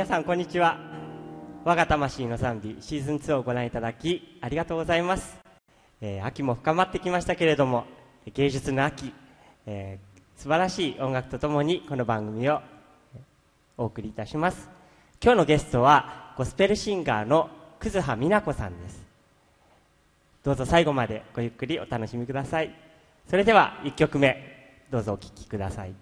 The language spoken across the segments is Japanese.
皆さんこんにちは。我が魂の賛美シーズン2をご覧いただきありがとうございます。秋も深まってきましたけれども、芸術の秋、素晴らしい音楽とともにこの番組をお送りいたします。今日のゲストはゴスペルシンガーの葛葉美奈子さんです。どうぞ最後までごゆっくりお楽しみください。それでは1曲目どうぞお聴きください。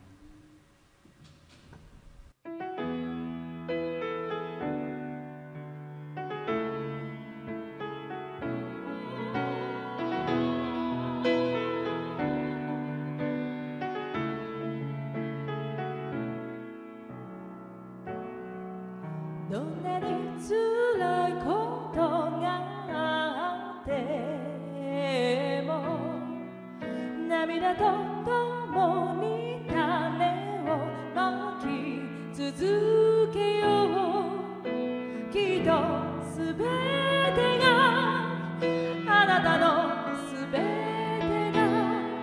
どんなに辛いことがあっても涙と共に種をまき続けよう。きっとすべてがあなたのすべてが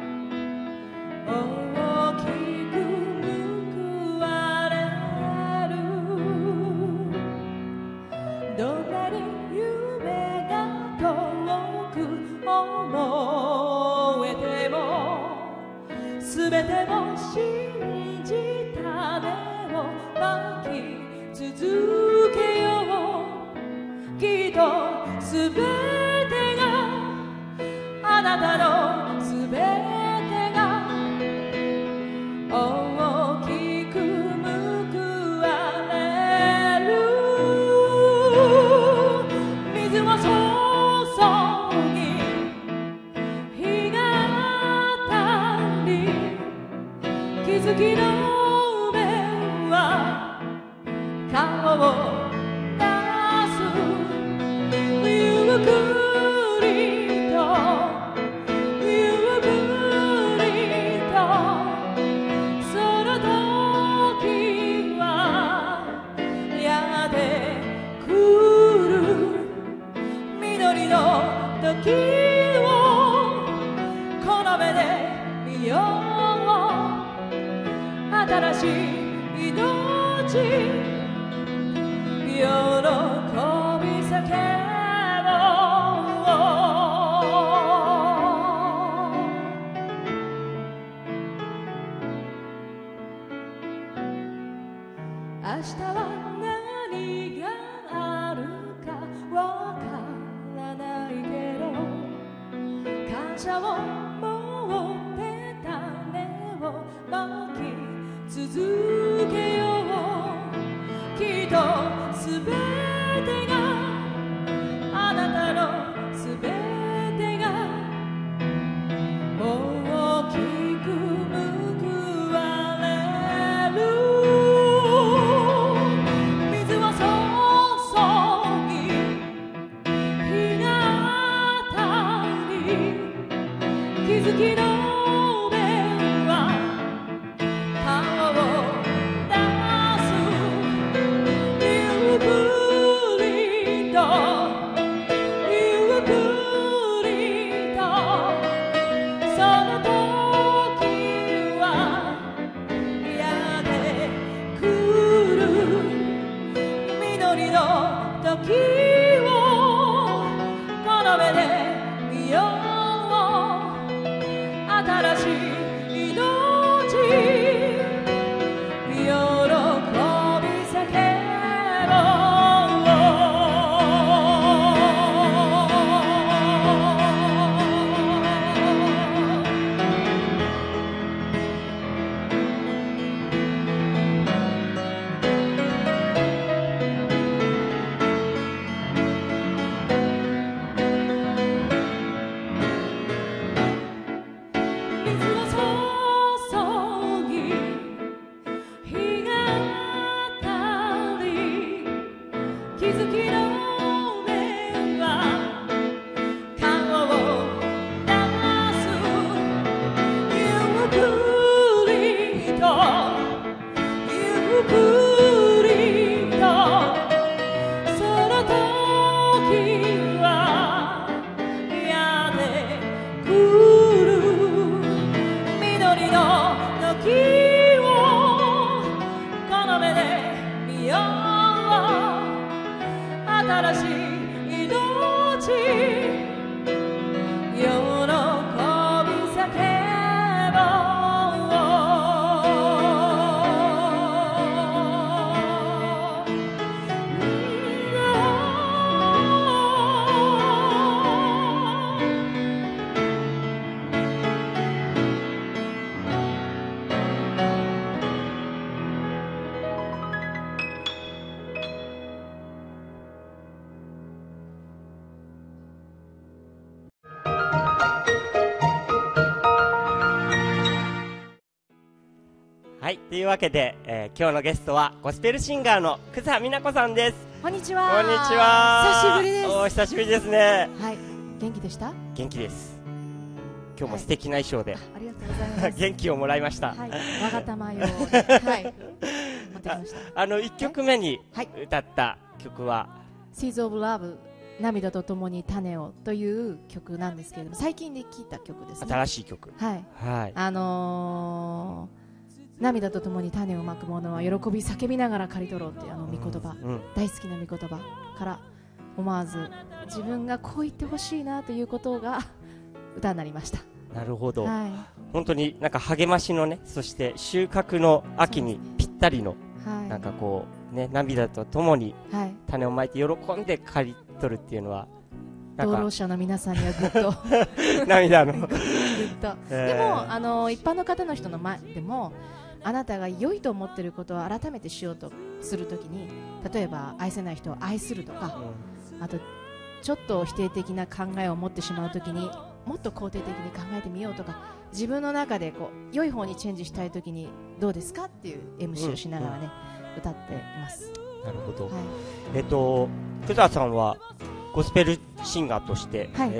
大きく報われる。どんなに夢が遠く思えてもすべてを信じ種をまき続けよう。きっとすべてがあなたのすべてが大きく報われる。水を注ぎ日が当たり気づきの目は顔を出す。ゆっくりとゆっくりとその時はやってくる。緑の時をこの目で見よう。新しい命喜び叫ぼう。明日は何があるかわからないけど感謝を持って種をまき続けよう。きっとすべてがあなたのすべてが大きく報われる。水を注ぎ日が当たり気づきの目は顔を出す。ゆっくりとゆっくりとその時はやってくる。緑の時をこの目で見よう。新しい命喜び叫ぼう。水を注ぎ日が当たり気づきの目は顔を出す。ゆっくりとゆっくりとその時はやってくる。緑の時をこの目で見よう。 しい命喜び叫ぼはい、というわけで、今日のゲストはゴスペルシンガーの久佐美奈子さんです。 こんにちは。 こんにちは。 久しぶりです。 お久しぶりですね。 はい、元気でした？ 元気です。今日も素敵な衣装で、 ありがとうございます。 元気をもらいました。 はい、我が玉用。はい、持ってきました。 1曲目に歌った曲は、 Seeds of Love 涙とともに種をという曲なんですけれども、最近で聴いた曲ですね。 新しい曲。 はい。 はい。 涙とともに種をまく者は喜び叫びながら刈り取ろうっていう御言葉、大好きな御言葉から思わず自分がこう言ってほしいなということが歌になりました。 なるほど、 はい、 本当になんか励ましのね、そして収穫の秋にぴったりの、 はい、 なんかこうね、涙とともに種をまいて喜んで刈り取るっていうのは、 同労者の皆さんにはぐっと涙のぐっと、でも一般の方の人の前でもあなたが良いと思っていることを改めてしようとするときに、例えば愛せない人を愛するとか、あとちょっと否定的な考えを持ってしまうときにもっと肯定的に考えてみようとか、自分の中でこう良い方にチェンジしたいときにどうですかっていう MC をしながらね、歌っています。 なるほど、 はい、 久佐さんはゴスペルシンガーとして、 はい、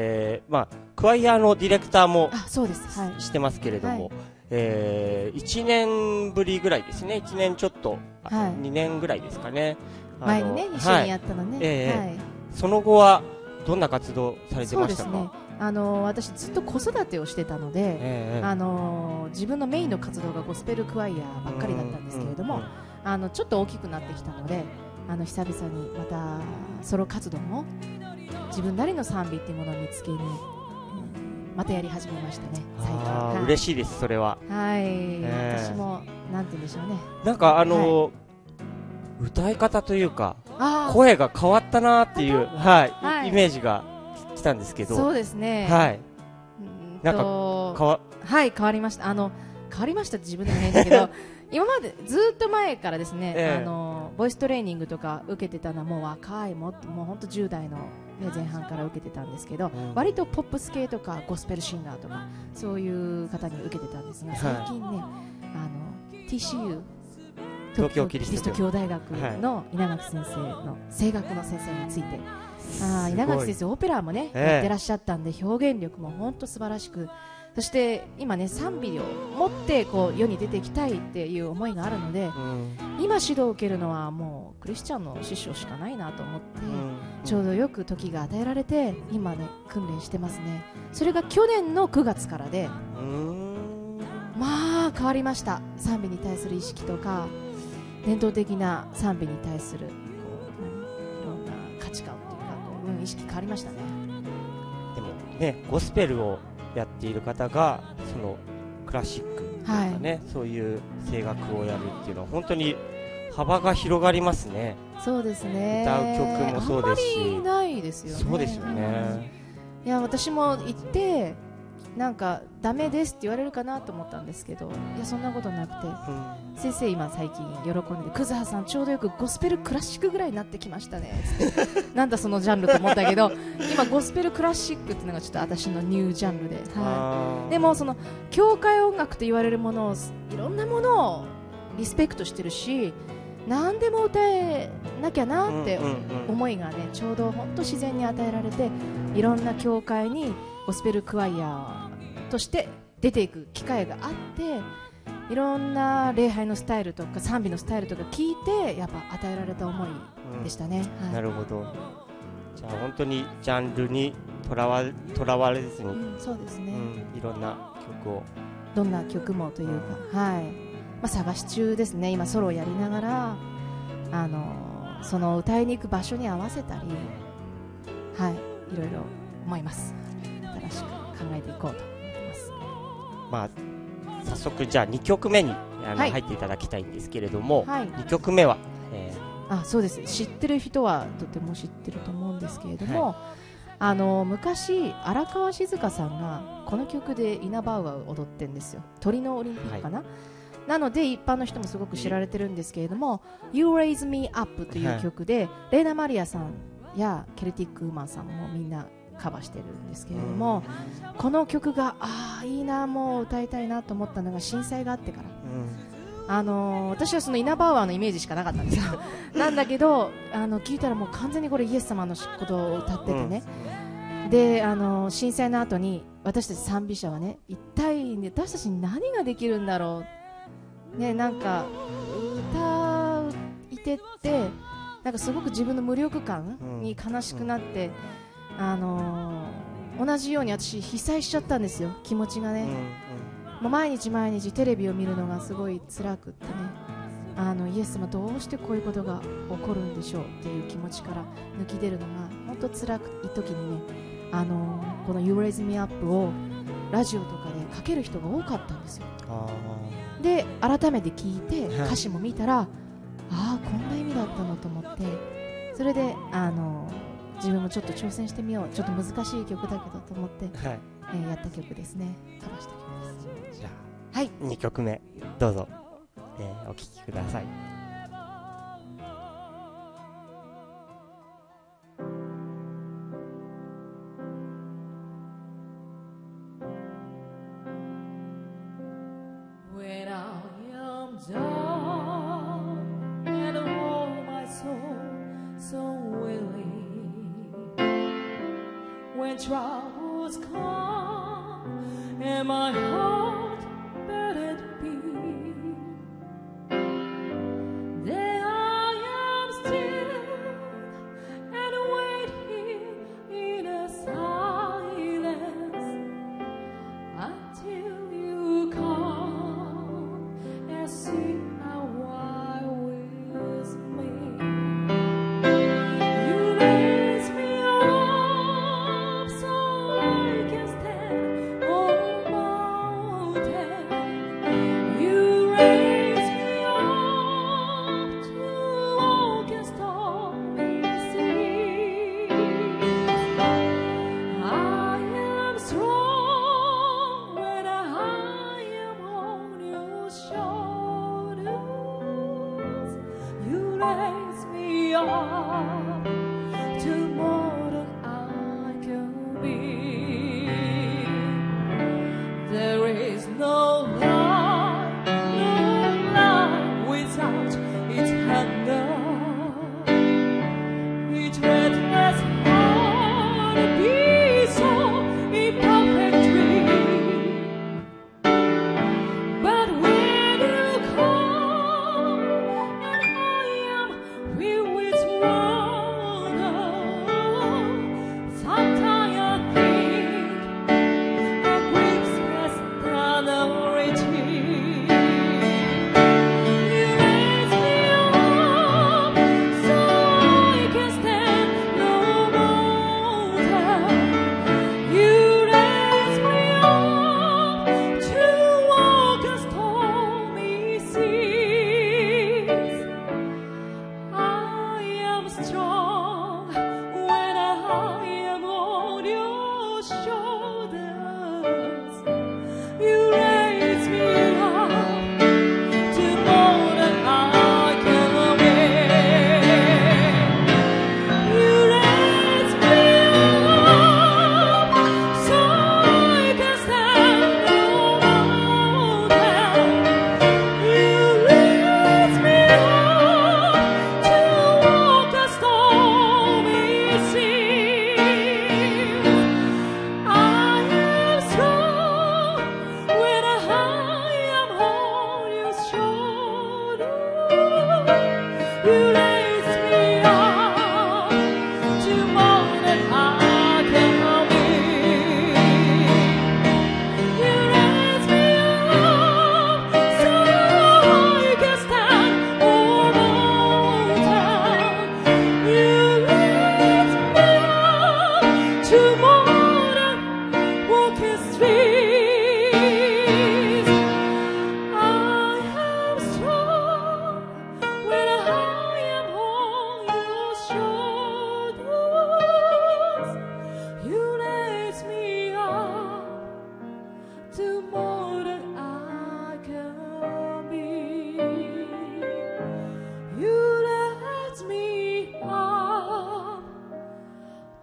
クワイアのディレクターもそうです、はい、 してますけれども、1年ぶりぐらいですね、1年ちょっと、 はい、 2年ぐらいですかね、 前にね一緒にやったのね、 はい、その後はどんな活動されてましたか？ そうですね、私ずっと子育てをしてたので、自分のメインの活動がゴスペルクワイアばっかりだったんですけれども、ちょっと大きくなってきたので、久々にまたソロ活動も自分なりの賛美っていうものを見つけに、またやり始めましたね、最近。はい、 嬉しいです、それは。 はい、私もなんて言うんでしょうね、 なんか歌い方というか声が変わったなっていう、はい、イメージが来たんですけど。 そうですね、 はい、なんか変わりました。変わりましたって自分でも変だけど今までずっと前からですね、ボイストレーニングとか受けてたのはもう若い、もう本当10代の、前半から受けてたんですけど、割とポップス系とかゴスペルシンガーとかそういう方に受けてたんですが、最近ね、TCU 東京キリスト教大学の稲垣先生の声楽の先生について、稲垣先生オペラもね、やってらっしゃったんで、表現力も本当素晴らしく、そして今ね、賛美を持ってこう世に出ていきたいっていう思いがあるので、今指導を受けるのはもうクリスチャンの師匠しかないなと思って、ちょうどよく時が与えられて今ね訓練してますね。それが去年の9月からで、まあ変わりました。賛美に対する意識とか伝統的な賛美に対するこういろんな価値観というか意識変わりましたね。 でもね、ゴスペルをやっている方がそのクラシックとかね、そういう声楽をやるっていうのは本当に幅が広がりますね。 そうですね、 歌う曲もそうですし、 あんまりないですよね。 そうですよね、 いや私も行ってなんかダメですって言われるかなと思ったんですけど、いやそんなことなくて、先生今最近喜んで、クズハさんちょうどよくゴスペルクラシックぐらいになってきましたねってなんだそのジャンルと思ったけど今ゴスペルクラシックっていうのがちょっと私のニュージャンルで、でもその教会音楽と言われるものをいろんなものをリスペクトしてるし、何でも歌えなきゃなって思いがね、ちょうど本当自然に与えられて、いろんな教会にゴスペルクワイヤーとして出ていく機会があって、いろんな礼拝のスタイルとか賛美のスタイルとか聞いてやっぱ与えられた思いでしたね。 なるほど。じゃあ本当にジャンルにとらわれずに、 そうですね、 いろんな曲を、 どんな曲もというか、探し中ですね。今ソロをやりながらその歌いに行く場所に合わせたり、 はい、いろいろ思います。新しく考えていこうと思ってます。 まあ、早速じゃあ2曲目にはい、 入っていただきたいんですけれども、 はい、 2曲目は、 そうです。知ってる人はとても知ってると思うんですけれども、昔荒川静香さんがこの曲でイナバウアーを踊ってるんですよ。鳥のオリンピックかな、なので一般の人もすごく知られてるんですけれども、You Raise Me Up という曲で、レイナ・マリアさんやケルティック・ウーマンさんもみんなカバーしてるんですけれども、この曲がいいな、もう歌いたいなと思ったのが震災があってから、私はそのイナバウアーのイメージしかなかったんですよなんだけど聞いたらもう完全にこれイエス様のことを歌っててね、で震災の後に私たち賛美者はね、一体、ね、私たちに何ができるんだろう、ね、なんか歌いてってなんかすごく自分の無力感に悲しくなって、同じように私被災しちゃったんですよ、気持ちがね、もう毎日毎日テレビを見るのがすごい辛くってね、イエス様どうしてこういうことが起こるんでしょうっていう気持ちから抜き出るのが本当辛い時にね、この You Raise Me Up をラジオとかでかける人が多かったんですよ。で改めて聞いて歌詞も見たら、こんな意味だったのと思って、それで自分もちょっと挑戦してみよう、ちょっと難しい曲だけどと思って、やった曲ですね、カバーした曲です。 じゃあ、2曲目どうぞ、お聴きください。 When troubles come and my heart burdened be, then I am still and wait here in a silence until you come and sit a while with me. You raise me up so I can stand on my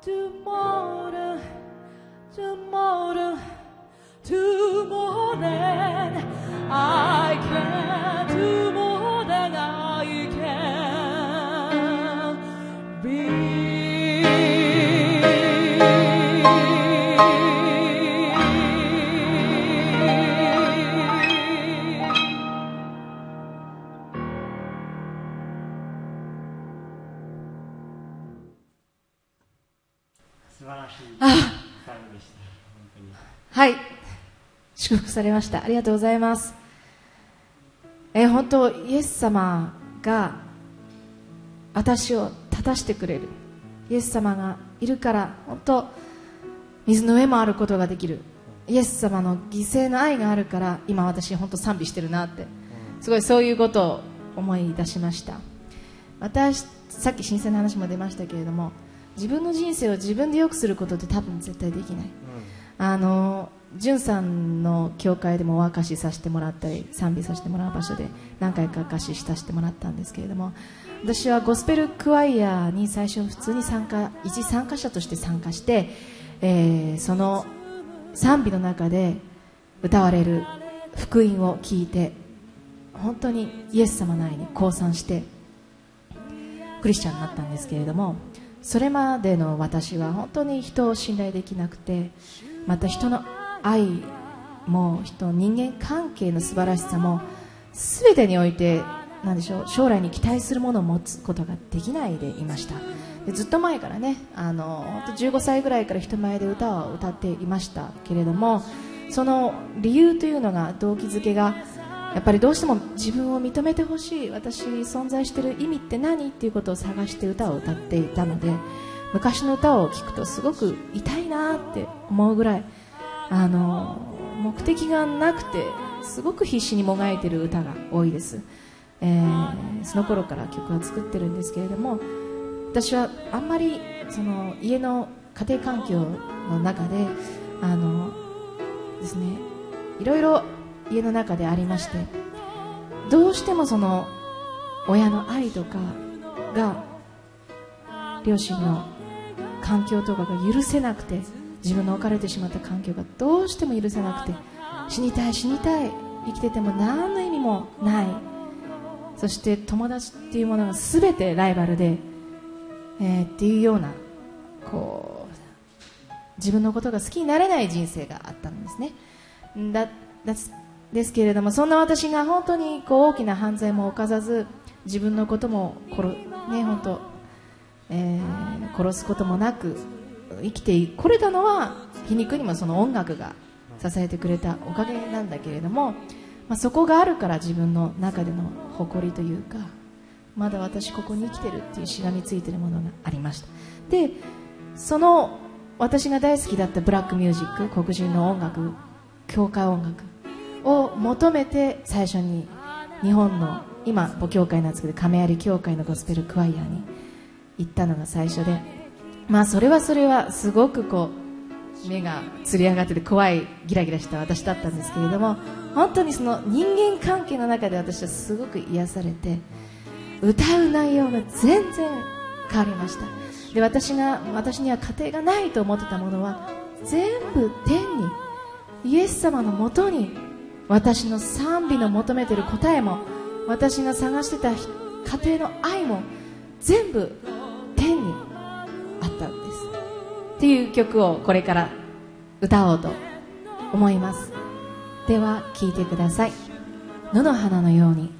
tomorrow, tomorrow, tomorrow than I can, tomorrow than I can be. 素晴らしいサウンドでした。本当に。 はい、祝福されました。ありがとうございます。本当イエス様が私を立たしてくれる、イエス様がいるから本当水の上も歩くことができる、イエス様の犠牲の愛があるから今私本当賛美してるなって、すごいそういうことを思い出しました。私さっき神聖な話も出ましたけれども、自分の人生を自分で良くすることって多分絶対できない。じゅんさんの教会でもお明かしさせてもらったり賛美させてもらう場所で何回か明かしさせてもらったんですけれども、私はゴスペルクワイアに最初普通に一参加者として参加して、その賛美の中で歌われる福音を聞いて本当にイエス様の愛に降参してクリスチャンになったんですけれども、それまでの私は本当に人を信頼できなくて、また人の愛も人間関係の素晴らしさも全てにおいてなんでしょう、将来に期待するものを持つことができないでいました。でずっと前からね、本当15歳ぐらいから人前で歌を歌っていましたけれども、その理由というのが、動機づけがやっぱりどうしても自分を認めてほしい、私存在している意味って何っていうことを探して歌を歌っていたので、昔の歌を聴くとすごく痛いなって思うぐらい目的がなくてすごく必死にもがいている歌が多いです。その頃から曲は作ってるんですけれども、私はあんまりその家の家庭環境の中でですね、いろいろ家の中でありまして、どうしてもその親の愛とかが両親の環境とかが許せなくて、自分の置かれてしまった環境がどうしても許せなくて、死にたい死にたい、生きてても何の意味もない、そして友達っていうものが全てライバルで、っていうようなこう自分のことが好きになれない人生があったんですね。ですけれども、そんな私が本当にこう大きな犯罪も犯さず、自分のことも本当殺すこともなく生きてこれたのは、皮肉にもその音楽が支えてくれたおかげなんだけれども、そこがあるから自分の中での誇りというか、まだ私ここに生きてるっていうしがみついてるものがありました。で、その私が大好きだったブラックミュージック、黒人の音楽、教会音楽を求めて最初に日本の今母教会なんですけど亀有教会のゴスペルクワイアに行ったのが最初で、それはすごくこう目がつり上がってて怖いギラギラした私だったんですけれども、本当にその人間関係の中で私はすごく癒されて、歌う内容が全然変わりました。で、私には家庭がないと思ってたものは全部天に、イエス様のもとに、私の賛美の求めている答えも、私が探してた家庭の愛も全部天にあったんですっていう曲をこれから歌おうと思います。では聴いてください。野の花のように。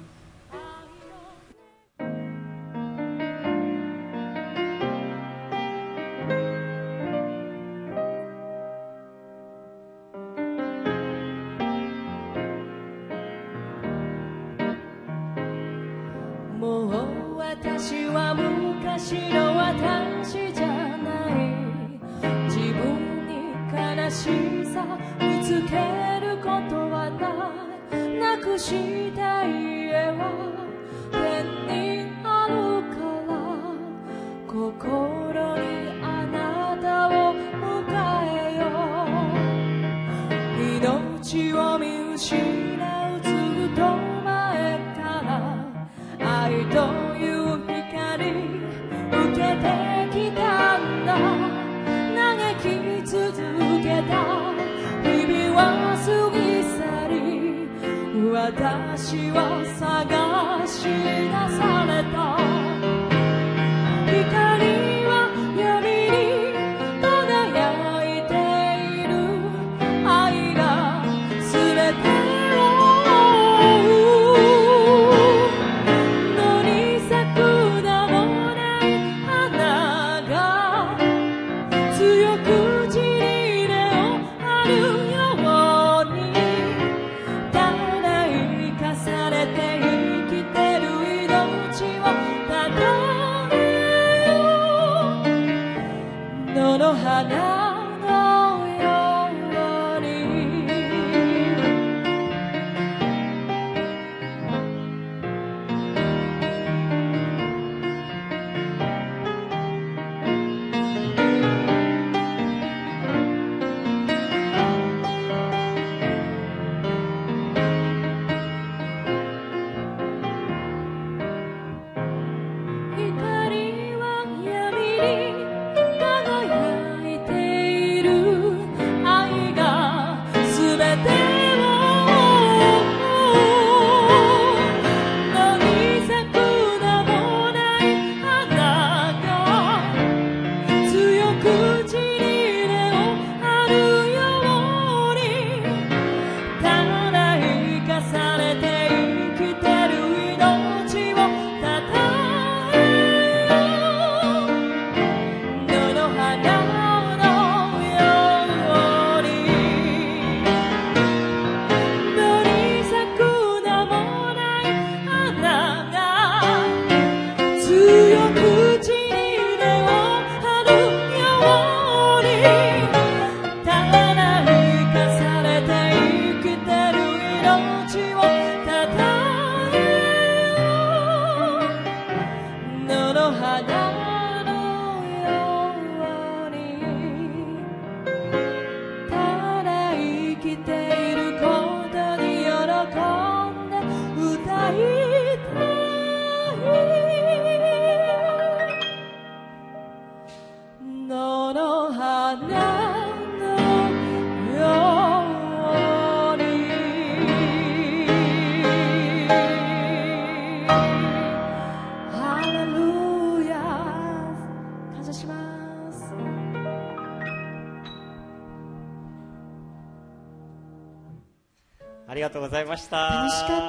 もう私は昔の私じゃない、自分に悲しさ見つけることはなくした家は天にあるから、心にあなたを迎えよう。命を見失うずっと前から愛という光受けてきたんだ。 私は探し出された光は闇に輝いている愛が全てを野に咲く名もない花が強く散り根を張るようにただ生かされて生きてる命をたたえよう野の花のように光は闇に輝いている愛が全てを野に咲く名もない花が強く散り根を張るようにただ生かされて生きてる命をたたえよう野の花のように野に咲く名もない花が強く散り根を張るようにただ生かされて生きてる命をたたえよう野の花のようにただ生きていることに喜んで歌いたい野の花のようにハレルヤ感謝します。 ありがとうございました。 楽しかった。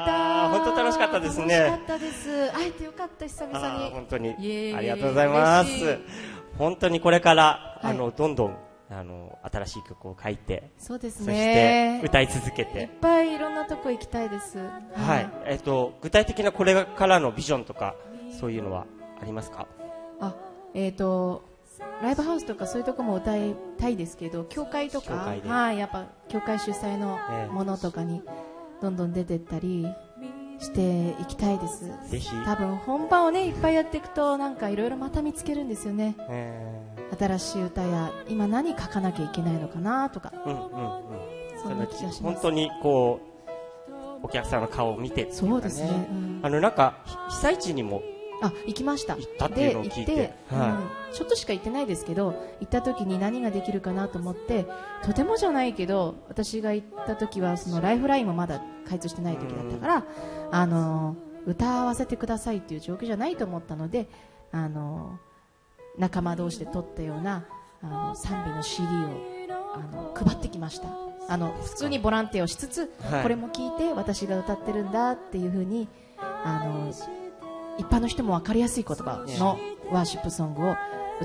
本当楽しかったですね。 楽しかったです。会えてよかった久々に。 本当にイエーイありがとうございます嬉しい。 本当にこれからはいどんどん新しい曲を書いて、 そうですそしてね。 歌い続けいってぱいいろんなとこ行きたいです。 はい。具体的なこれからのビジョンとかそういうのはありますか？ あ、ライブハウスとかそういうとこも歌いたいですけど、教会とか、 教会ではい、やっぱ教会主催のものとかにどんどん出てったりしていきたいです。 ぜひ。 多分本番をねいっぱいやっていくとなんかいろいろまた見つけるんですよね。新しい歌や今何書かなきゃいけないのかなとか、そんな気がします。 本当にこうお客さんの顔を見てっていうかね。 そうですね。 なんか被災地にも行きました。 行ったっていうのを聞いて、 ちょっとしか行ってないですけど、行った時に何ができるかなと思って、とてもじゃないけど私が行った時はそのライフラインもまだ開通してない時だったから、歌わせてくださいっていう状況じゃないと思ったので、仲間同士で撮ったような賛美の CD を配ってきました。普通にボランティアをしつつ、これも聞いて私が歌ってるんだっていう風に一般の人も分かりやすい言葉のワーシップソングを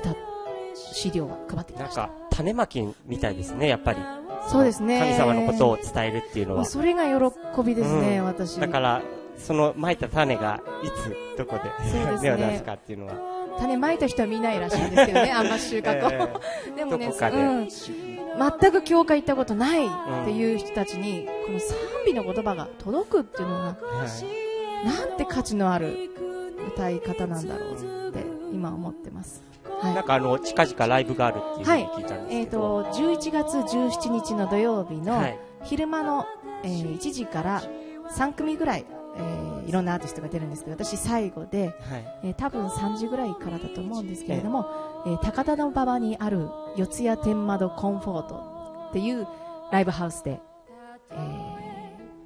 CD を配ってきました。 なんか種まきみたいですね、やっぱり。 そうですね。 神様のことを伝えるっていうのは。 それが喜びですね、私。 だからそのまいた種がいつどこで芽を出すかっていうのは。 種まいた人は見ないらしいんですけどね、あんま収穫を。でもね、全く教会行ったことないっていう人たちにこの賛美の言葉が届くっていうのが、なんて価値のある歌い方なんだろうって今思ってます。 なんか近々ライブがあるっていうふうに聞いたんですけど、 11月17日の土曜日の昼間の、1時から3組ぐらい、いろんなアーティストが出るんですけど、私最後で、多分3時ぐらいからだと思うんですけれども、高田馬場にある四谷天窓コンフォートっていうライブハウスで、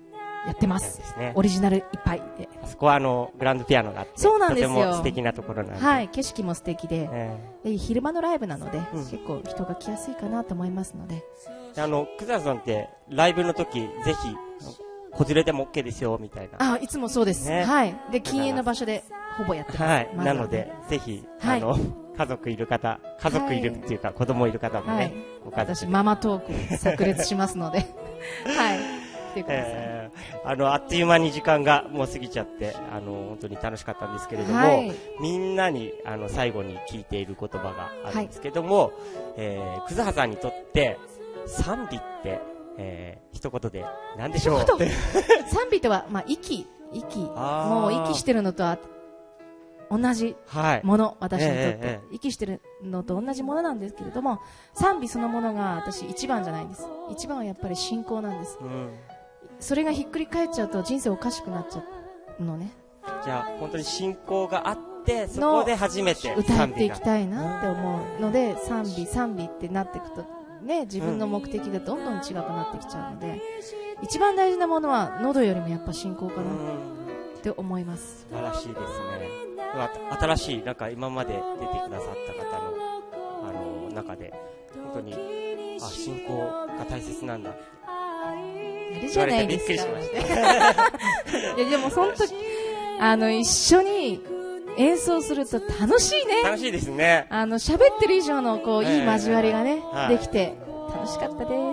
やってます。 ですね。 オリジナルいっぱいで。 あそこはグランドピアノがあって、 そうなんですよ。 とても素敵なところなんで。 はい、景色も素敵で、昼間のライブなので、結構人が来やすいかなと思いますので。 クザさんってライブの時ぜひ子連れでも OK ですよみたいな。 いつもそうです。はい。で、禁煙の場所でほぼやってます。 はい。なのでぜひ家族いる方、家族いるっていうか子供いる方もね、 私ママトーク炸裂しますので、はい。来てください。 あっという間に時間がもう過ぎちゃって、本当に楽しかったんですけれども、みんなに最後に聞いている言葉があるんですけども、クズハさんにとって賛美って一言で何でしょう？ 賛美とは、息、もう息してるのとは同じもの、私にとって、息してるのと同じものなんですけれども、賛美そのものが私一番じゃないんです。一番はやっぱり信仰なんです。それがひっくり返っちゃうと人生おかしくなっちゃうのね。 じゃあ本当に信仰があってそこで初めて歌っていきたいなって思うので、賛美ってなっていくとね、自分の目的がどんどん違くなってきちゃうので、一番大事なものは喉よりもやっぱ信仰かなって思います。 素晴らしいですね。新しいなんか今まで出てくださった方の中で本当に信仰が大切なんだってあれじゃないですか。びっくりしました。いやでも本当に一緒に演奏すると楽しいね。 楽しいですね。 喋ってる以上のいい交わりがね、できて楽しかったです。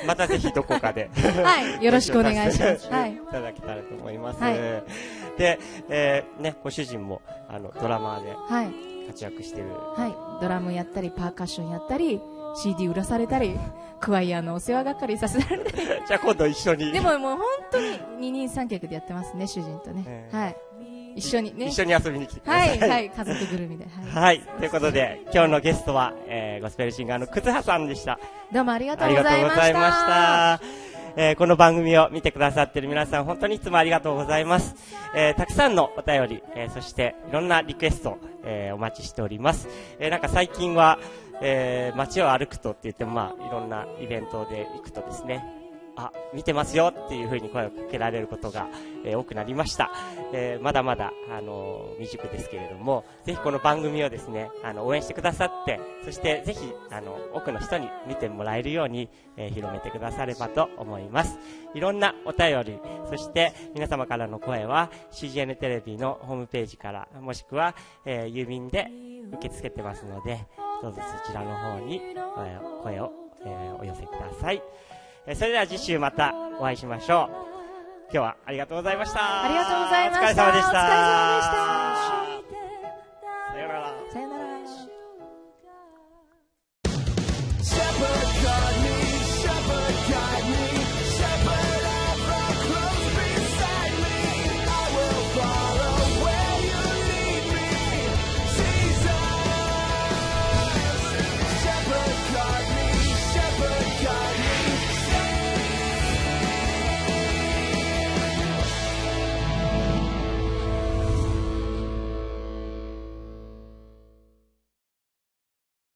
またぜひどこかではい、よろしくお願いします。はい、いただけたらと思います。で、ね、ご主人もドラマーで活躍してる。 はい、ドラムやったりパーカッションやったり CD 売らされたり。クワイアのお世話係させられたり。 じゃあ今度一緒に。 でももう本当に二人三脚でやってますね、主人とね。はい。一緒にね。 一緒に遊びに来てください。 はい、家族ぐるみで。 はい。ということで、今日のゲストは、ゴスペルシンガーのクズハさんでした。 どうもありがとうございました。ありがとうございました。この番組を見てくださっている皆さん、本当にいつもありがとうございます。たくさんのお便り、そしていろんなリクエスト、お待ちしております。なんか最近は、街を歩くとって言っても、いろんなイベントで行くとですね、見てますよっていう風に声をかけられることが、多くなりました。まだまだ、未熟ですけれども、ぜひこの番組をですね、応援してくださって、そしてぜひ、多くの人に見てもらえるように、広めてくださればと思います。いろんなお便り、そして皆様からの声は CGN テレビのホームページから、もしくは、郵便で受け付けてますので、どうぞそちらの方に、声を、お寄せください。それでは次週またお会いしましょう。今日はありがとうございました。 ありがとうございました。 お疲れ様でした。 お疲れ様でした。